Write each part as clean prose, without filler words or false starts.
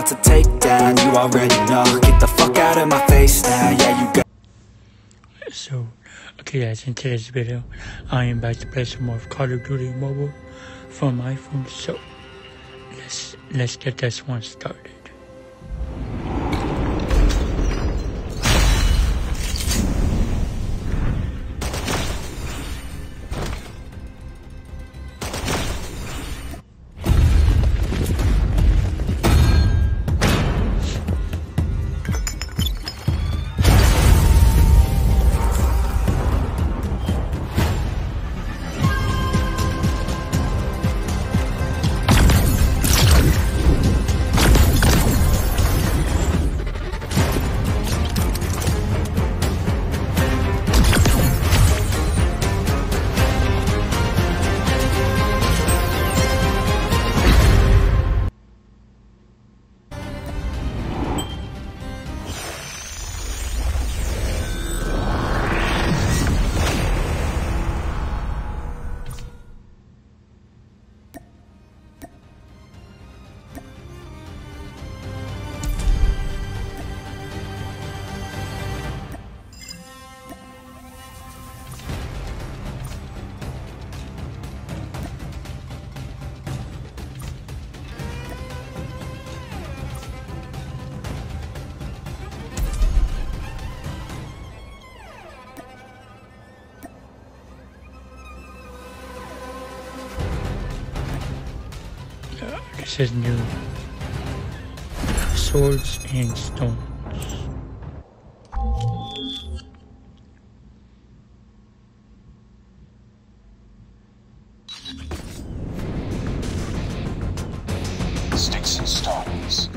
about to take down. You already know, get the fuck out of my face now. Yeah, you got. So, okay guys, in today's video, I am about to play some more of Call of Duty Mobile from my iPhone. So, let's get this one started. This is new. Swords and Stones. Sticks and Stones.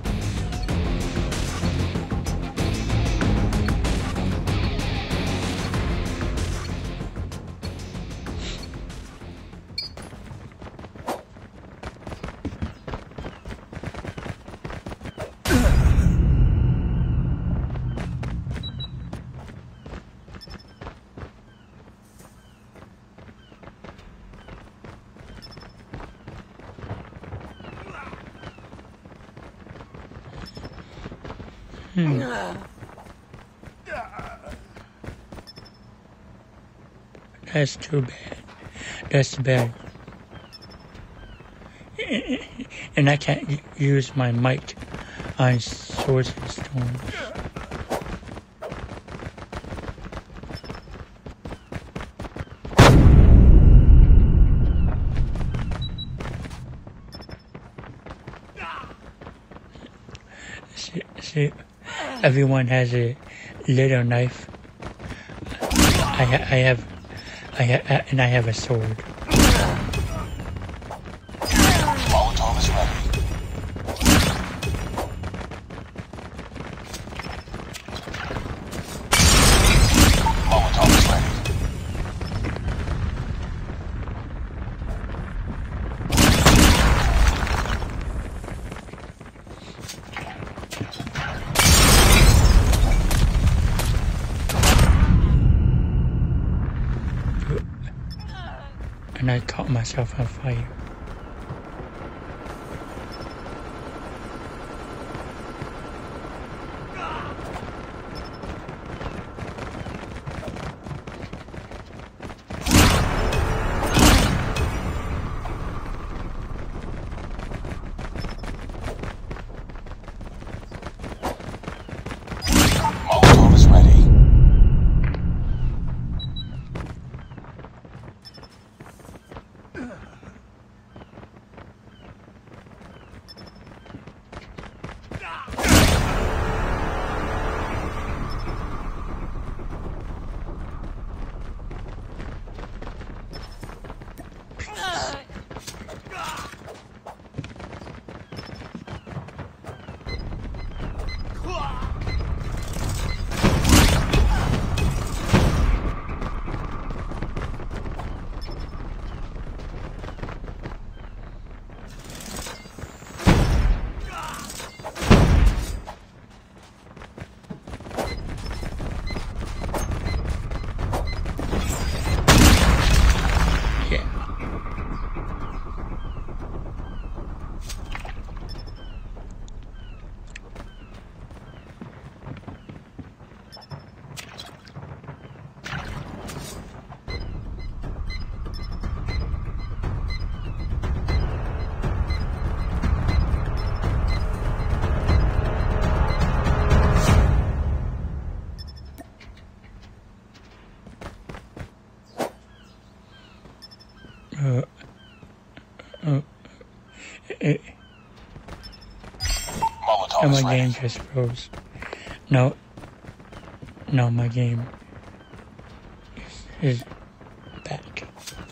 That's too bad. That's bad. And I can't use my mic on Swords and Stones. See, everyone has a little knife. I have a sword. Molotov is ready. Molotov is ready. And I caught myself on fire. Molotov is ready. Molotov And is my ready. game just froze. No, my game is back.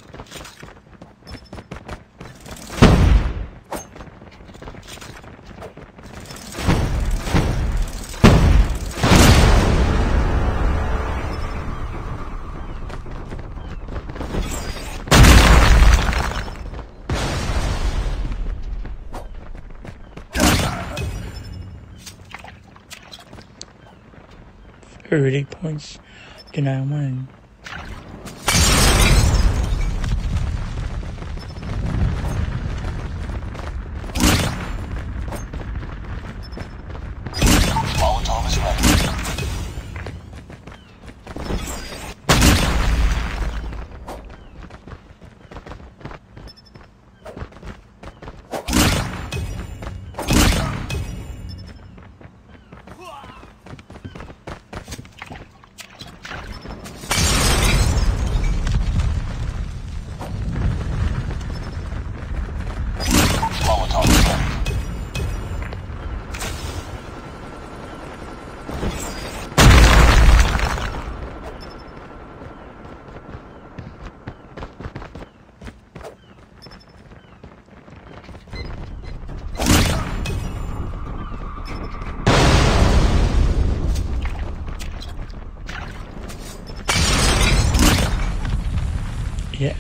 Thirty points, did I win? Molotov is ready. Molotov is ready. Yeah.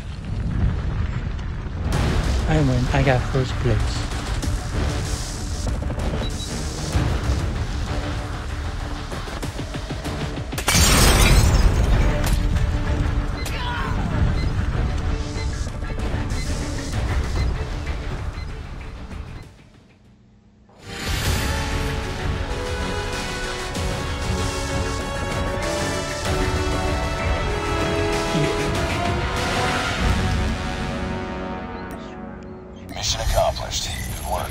I win. I got first place. Mission accomplished. Good work.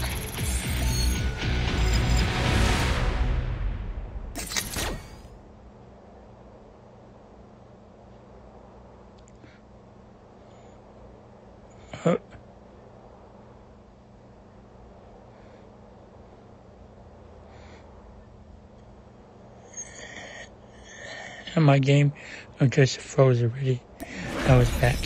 And my game just froze already. I was back.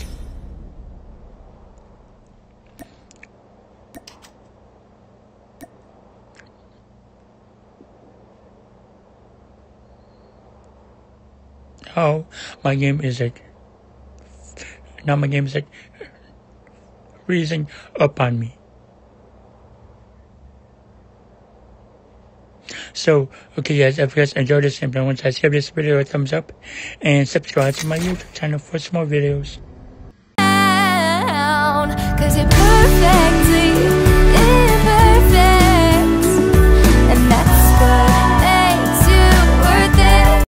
Oh, my game is like, now my game is like freezing up on me. So, okay guys, if you guys enjoyed this, and once I give this video a thumbs up and subscribe to my YouTube channel for some more videos.